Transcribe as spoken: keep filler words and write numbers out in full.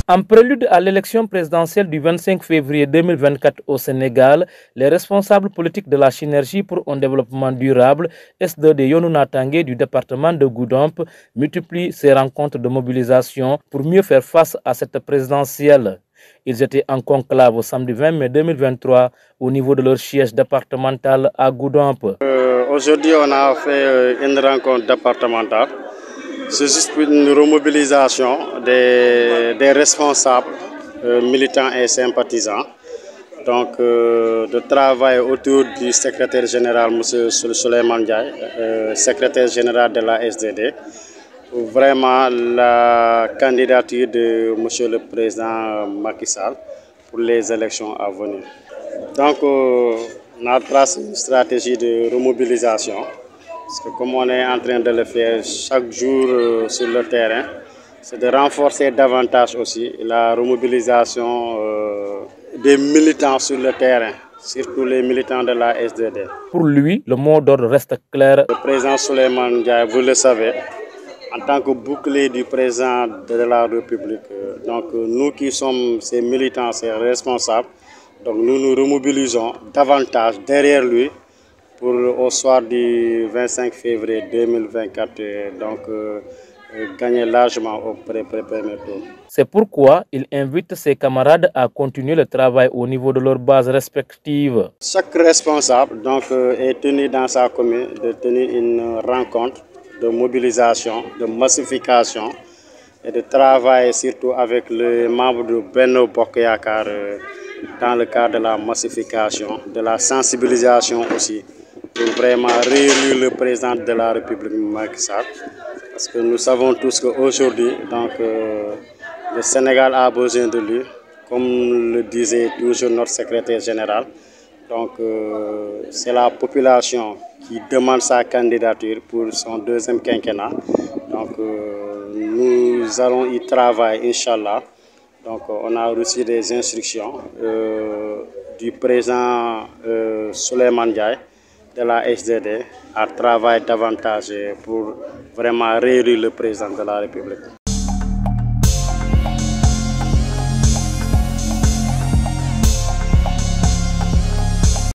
En prélude à l'élection présidentielle du vingt-cinq février deux mille vingt-quatre au Sénégal, les responsables politiques de la Synergie pour un développement durable, S deux D Yonou Natangué du département de Goudomp, multiplient ces rencontres de mobilisation pour mieux faire face à cette présidentielle. Ils étaient en conclave au samedi vingt mai deux mille vingt-trois au niveau de leur siège départemental à Goudomp. Euh, Aujourd'hui, on a fait une rencontre départementale. C'est juste une remobilisation des, des responsables euh, militants et sympathisants. Donc, euh, de travail autour du secrétaire général, M. Souleymane Ndiaye, euh, secrétaire général de la S D D, pour vraiment la candidature de M. le Président Macky Sall pour les élections à venir. Donc, euh, on a tracé une stratégie de remobilisation. Parce que comme on est en train de le faire chaque jour euh, sur le terrain, c'est de renforcer davantage aussi la remobilisation euh, des militants sur le terrain, surtout les militants de la S D D. Pour lui, le mot d'ordre reste clair. Le président Souleymane Ndiaye, vous le savez, en tant que bouclier du président de la République, euh, donc euh, nous qui sommes ces militants, ces responsables, donc nous nous remobilisons davantage derrière lui pour au soir du vingt-cinq février deux mille vingt-quatre, donc euh, gagner largement au premier tour. C'est pourquoi il invite ses camarades à continuer le travail au niveau de leurs bases respectives. Chaque responsable donc, euh, est tenu dans sa commune de tenir une rencontre de mobilisation, de massification et de travail surtout avec les membres de Benno Bokk Yakaar euh, dans le cadre de la massification, de la sensibilisation aussi, pour vraiment réélire le président de la République Macky Sall. Parce que nous savons tous qu'aujourd'hui, donc, euh, le Sénégal a besoin de lui, comme le disait toujours notre secrétaire général. Donc, euh, c'est la population qui demande sa candidature pour son deuxième quinquennat. Donc, euh, nous allons y travailler, Inch'Allah. Donc, on a reçu des instructions euh, du président euh, Souleymane Ndiaye de la S D D à travailler davantage pour vraiment réélire le président de la République.